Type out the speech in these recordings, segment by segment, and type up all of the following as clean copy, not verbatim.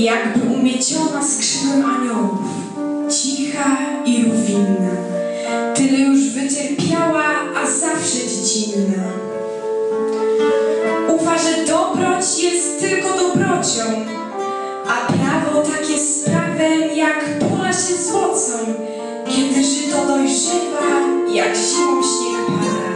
jakby umieciona skrzydłem aniołów, cicha i rówinna, tyle już wycierpiała, a zawsze dziecinna. Ufa, że dobroć jest tylko dobrocią, a prawo takie z prawem, jak pola się złocą, kiedy żyto dojrzewa, jak zimą śnieg pada.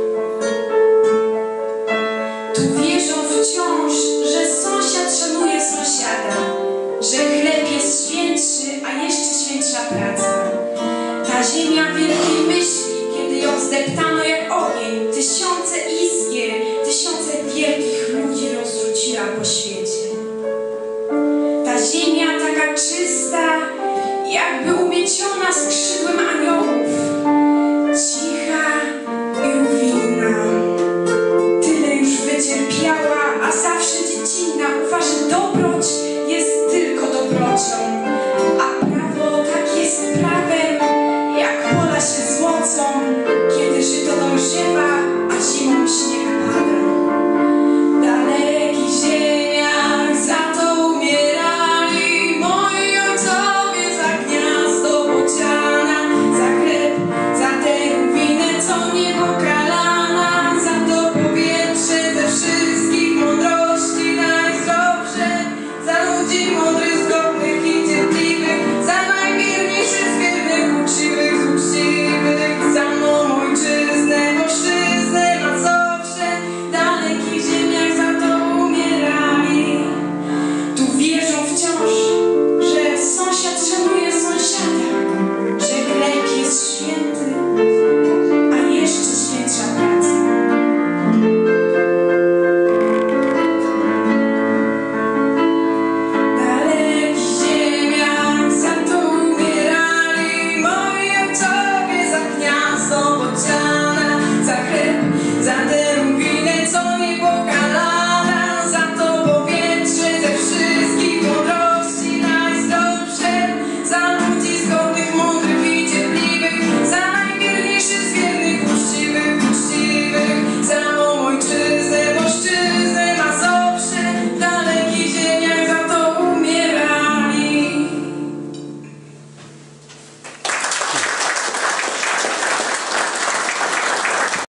Tu wierzą wciąż, że sąsiad szanuje sąsiada, że chleb jest świętszy, a jeszcze świętsza praca. Ta ziemia wielkiej myśli, kiedy ją zdeptano